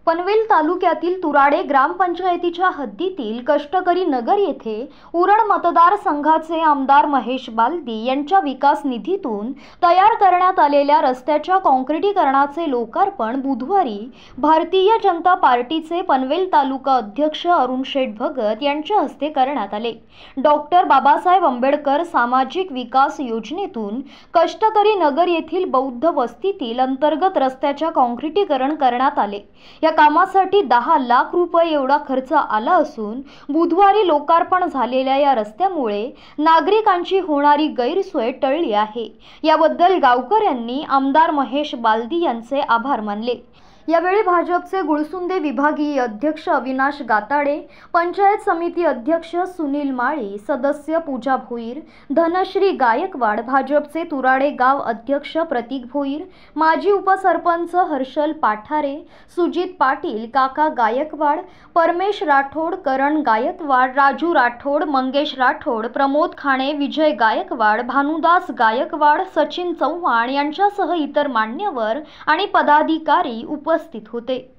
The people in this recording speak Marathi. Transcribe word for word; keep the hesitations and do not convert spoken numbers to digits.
पनवेल तालुक्यातील तुराडे ग्रामपंचायतीच्या हद्दीतील कष्टकरी नगर येथे उरण मतदारसंघाचे आमदार महेश बालदी यांच्या विकास निधीतून तयार करण्यात आलेल्या रस्त्याच्या काँक्रिटीकरणाचे लोकार्पण बुधवारी भारतीय जनता पार्टीचे पनवेल तालुका अध्यक्ष अरुण शेठ भगत यांच्या हस्ते करण्यात आले। डॉक्टर बाबासाहेब आंबेडकर सामाजिक विकास योजनेतून कष्टकरी नगर येथील बौद्ध वस्तीतील अंतर्गत रस्त्याच्या काँक्रिटीकरण करण्यात आले। या कामासाठी दहा लाख रुपये एवढा खर्च आला असून बुधवारी लोकार्पण झालेल्या या रस्त्यामुळे नागरिकांची होणारी गैरसोय टळली आहे। याबद्दल गावकऱ्यांनी आमदार महेश बालदी यांचे आभार मानले। यावेळी भाजपचे गुळसुंदे विभागीय अध्यक्ष अविनाश गाताडे, पंचायत समिती अध्यक्ष सुनील माळी, सदस्य पूजा भोईर, धनश्री गायकवाड, भाजपचे तुराडे गाव अध्यक्ष प्रतीक भोईर, माजी उपसरपंच हर्षल पाठारे, सुजित पाटील, काका गायकवाड, परमेश राठोड, करण गायकवाड, राजू राठोड, मंगेश राठोड, प्रमोद खाणे, विजय गायकवाड, भानुदास गायकवाड, सचिन चव्हाण यांच्यासह इतर मान्यवर आणि पदाधिकारी उपस्थित होते।